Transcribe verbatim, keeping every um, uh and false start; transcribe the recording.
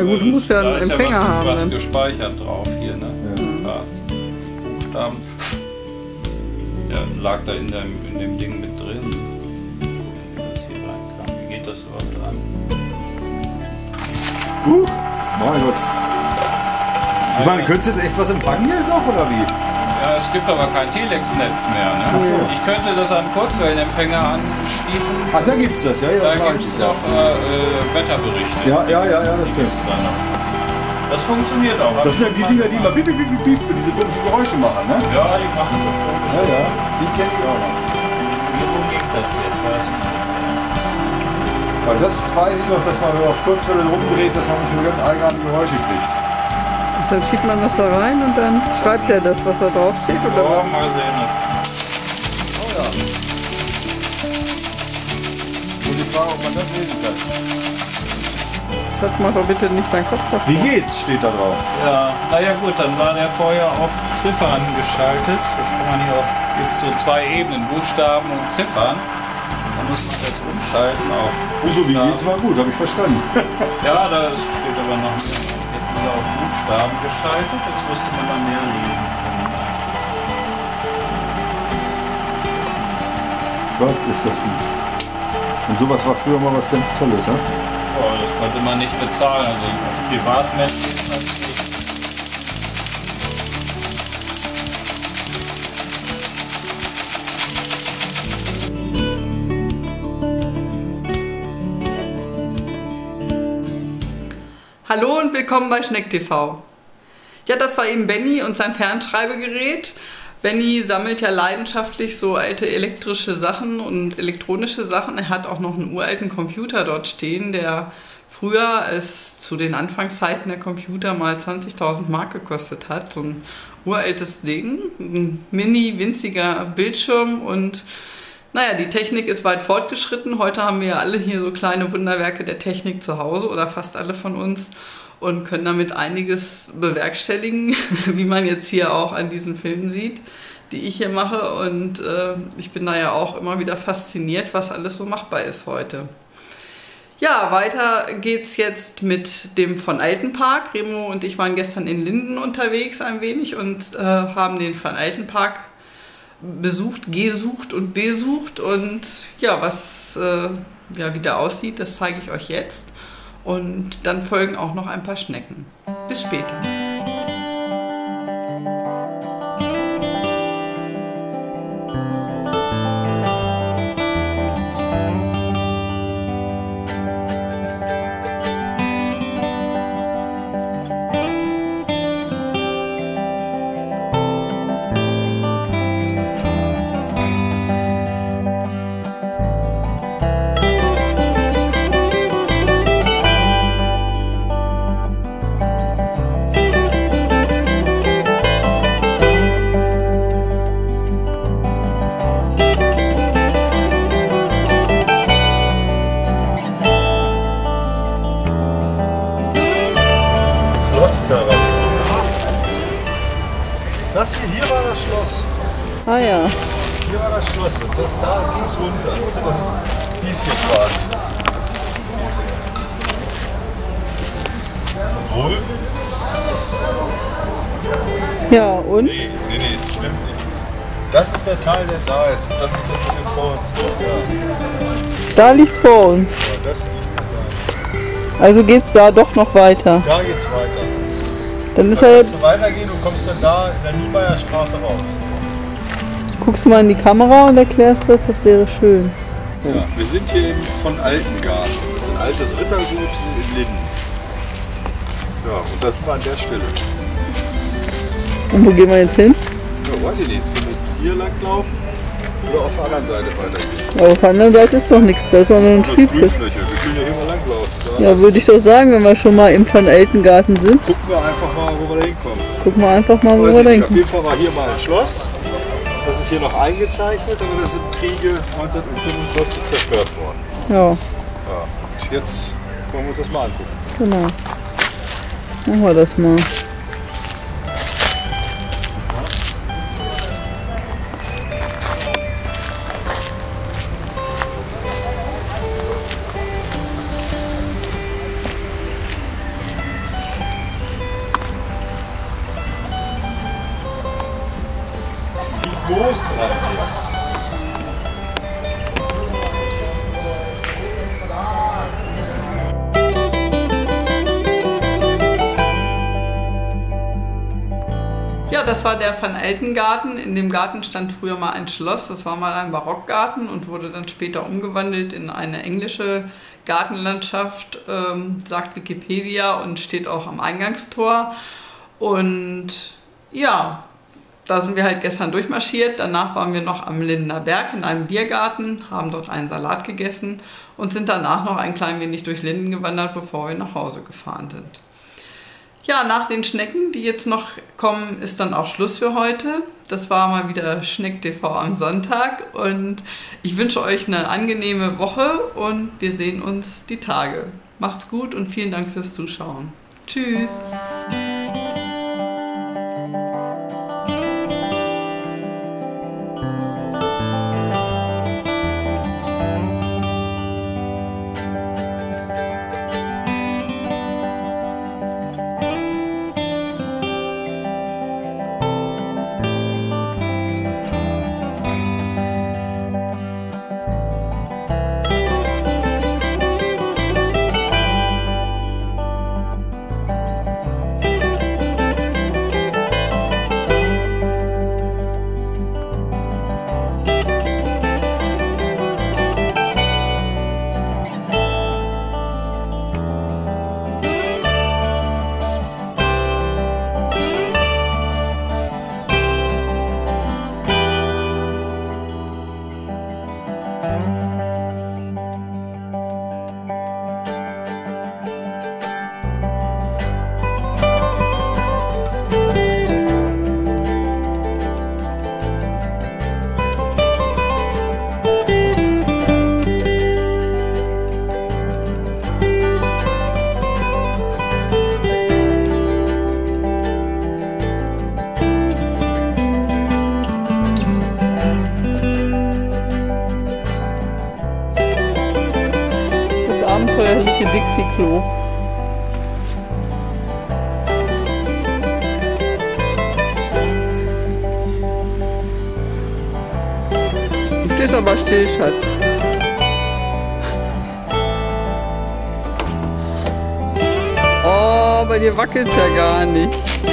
Na gut, du musst ja einen Empfänger ja was, haben. was dann. gespeichert drauf hier, ne? Ja. Ein paar Buchstaben. Ja, lag da in dem, in dem Ding mit drin. Gucken, wie das hier reinkam. Wie geht das überhaupt an? Uh, mein Gott. Ich meine, könntest du jetzt echt was empfangen hier noch oder wie? Ja, es gibt aber kein Telex-Netz mehr. Ne? Ach so. Ich könnte das an Kurzwellenempfänger anschließen. Ah, da gibt's das, ja, ja. Da weiß gibt es ich, noch äh, äh, Wetterberichte. Ja, ja, ja, ja, das stimmt. Dann noch. Das funktioniert auch. Das sind ja die Dinger, die immer piep, piep, piep, piep, piep, diese komischen Geräusche machen, ne? Ja, die machen das. Ja, ja, die kenne ich auch noch. Wie wo geht das jetzt? Weiß ich nicht. Weil das weiß ich noch, dass man auf Kurzwelle rumdreht, dass man manchmal ganz eigenartige Geräusche kriegt. Dann schiebt man das da rein und dann schreibt er das, was da drauf steht, oder Oh, was? mal sehen. Oh ja. Und die Frage, ob man das lesen kann. Schatz, mach doch bitte nicht deinen Kopf davor. Wie geht's, steht da drauf. Ja, naja gut, dann war der vorher auf Ziffern geschaltet. Das kann man hier auch, gibt so zwei Ebenen, Buchstaben und Ziffern. Da muss man das umschalten auf Oh, so wie Buchstaben. geht's mal gut, habe ich verstanden. Ja, da steht aber noch mehr. Jetzt ist er auf Buchstaben geschaltet, jetzt müsste man da mehr lesen können. Gott, ist das nicht. Und sowas war früher mal was ganz Tolles, ne? Oh, das konnte man nicht bezahlen, also als Privatmensch ist das nicht. Hallo und willkommen bei Schneck T V. Ja, das war eben Benny und sein Fernschreibegerät. Benny sammelt ja leidenschaftlich so alte elektrische Sachen und elektronische Sachen. Er hat auch noch einen uralten Computer dort stehen, der früher, als zu den Anfangszeiten der Computer mal zwanzigtausend Mark gekostet hat. So ein uraltes Ding, ein mini winziger Bildschirm und naja, die Technik ist weit fortgeschritten. Heute haben wir ja alle hier so kleine Wunderwerke der Technik zu Hause oder fast alle von uns und können damit einiges bewerkstelligen, wie man jetzt hier auch an diesen Filmen sieht, die ich hier mache. Und äh, ich bin da ja auch immer wieder fasziniert, was alles so machbar ist heute. Ja, weiter geht's jetzt mit dem von Altenpark. Remo und ich waren gestern in Linden unterwegs ein wenig und äh, haben den von Altenpark besucht, gesucht und besucht. Und ja, was äh, ja, wie der aussieht, das zeige ich euch jetzt. Und dann folgen auch noch ein paar Schnecken. Bis später. Das hier, hier war das Schloss. Ah ja. Hier war das Schloss und das da ging es runter. Das ist, das ist dies hier quasi. Dies hier. Obwohl? Ja, und? Nee, nee, nee, das stimmt nicht. Das ist der Teil, der da ist und das ist das bisschen vor uns. Ja. Da liegt's vor uns. Ja, das liegt da. Also geht's da doch noch weiter. Da geht's weiter. Dann ist Da er kannst jetzt. du weitergehen und kommst dann da in der Niemeyer Straße raus. Guckst du mal in die Kamera und erklärst das, das wäre schön. Ja, wir sind hier eben von Altengarten. Das ist ein altes Rittergut in Linden. Ja, und das war an der Stelle. Und wo gehen wir jetzt hin? Ja, weiß ich nicht. Jetzt können wir jetzt hier lang laufen oder auf der anderen Seite weitergehen. Ja, auf der anderen Seite ist doch nichts, da ist doch nur ein Das ist Spielplatz. Grünfläche. Wir können ja hier mal lang laufen. Da Ja, würde ich doch sagen, wenn wir schon mal im Van Eltengarten sind. gucken wir einfach mal, wo wir da hinkommen. Gucken wir einfach mal, wo Weiß wir ich nicht. Auf denken. jeden Fall war hier mal ein Schloss. Das ist hier noch eingezeichnet, aber das ist im Kriege neunzehnhundertfünfundvierzig zerstört worden. Ja, Ja, und jetzt wollen wir uns das mal angucken. genau. Machen wir das mal. Moos dran hier. Ja, das war der Van Elten Garten. In dem Garten stand früher mal ein Schloss. Das war mal ein Barockgarten und wurde dann später umgewandelt in eine englische Gartenlandschaft, ähm, sagt Wikipedia, und steht auch am Eingangstor. Und ja, da sind wir halt gestern durchmarschiert. Danach waren wir noch am Lindener Berg in einem Biergarten, haben dort einen Salat gegessen und sind danach noch ein klein wenig durch Linden gewandert, bevor wir nach Hause gefahren sind. Ja, nach den Schnecken, die jetzt noch kommen, ist dann auch Schluss für heute. Das war mal wieder Schneck T V am Sonntag und ich wünsche euch eine angenehme Woche und wir sehen uns die Tage. Macht's gut und vielen Dank fürs Zuschauen. Tschüss! Abenteuerliche Dixie-Klo. Du stehst aber still, Schatz. Oh, bei dir wackelt ja gar nicht.